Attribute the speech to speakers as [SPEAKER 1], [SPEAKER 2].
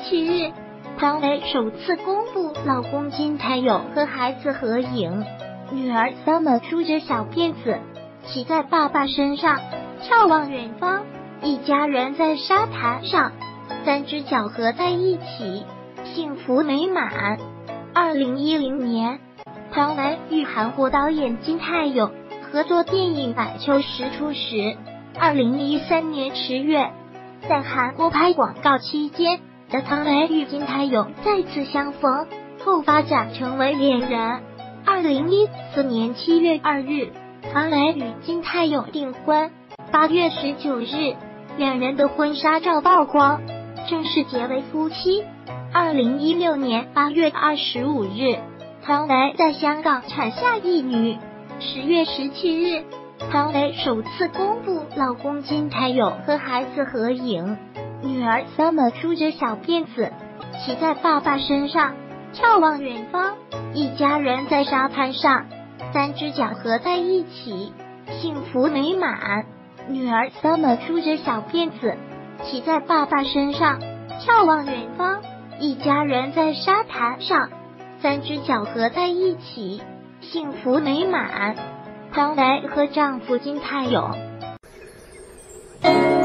[SPEAKER 1] 17日，唐雷首次公布老公金泰勇和孩子合影，女儿 Summer 梳着小辫子，骑在爸爸身上，眺望远方，一家人在沙滩上，3只脚合在一起，幸福美满。2010年，唐雷与韩国导演金泰勇合作电影《百秋实初时》。2013年10月，在韩国拍广告期间的唐雷与金泰勇再次相逢，后发展成为恋人。2014年7月2日，唐雷与金泰勇订婚。8月19日，两人的婚纱照曝光，正式结为夫妻。2016年8月25日，唐雷在香港产下一女。10月17日，唐雷首次公布老公金泰勇和孩子合影，女儿 Summer 梳着小辫子，骑在爸爸身上，眺望远方，一家人在沙滩上，3只脚合在一起，幸福美满。女儿 Summer 梳着小辫子，骑在爸爸身上，眺望远方，一家人在沙滩上，3只脚合在一起，幸福美满。唐雷和丈夫金泰勇。